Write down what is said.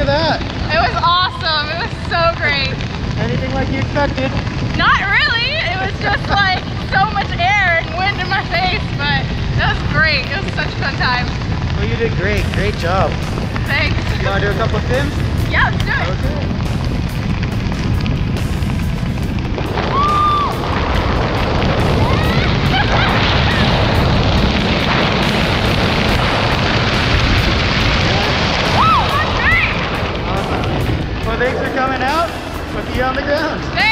of that? It was awesome. It was so great. Anything like you expected? Not really. It was just like so much air and wind in my face, but that was great. It was such a fun time. Well, you did great. Great job. Thanks. You want to do a couple of fins? Yeah, let's do it. Okay. Well, thanks for coming out. We'll see you on the ground. Thanks.